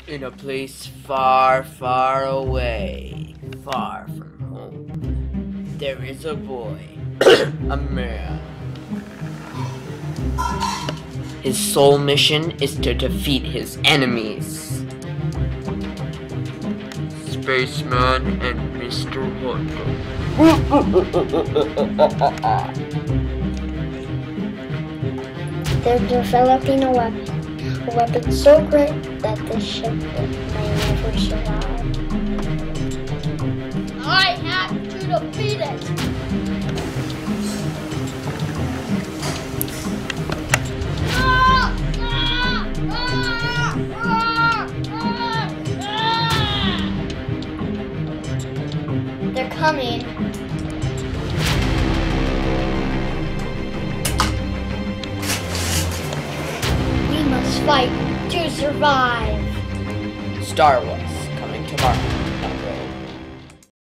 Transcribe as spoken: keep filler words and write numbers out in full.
In a place far, far away, far from home, there is a boy, a man. His sole mission is to defeat his enemies. Spaceman and Mister Hondo. They're developing a weapon. A weapon so great that the ship may never survive. I have to defeat it! Ah! Ah! Ah! Ah! Ah! They're coming. We must fight to survive. Star Wars, coming tomorrow.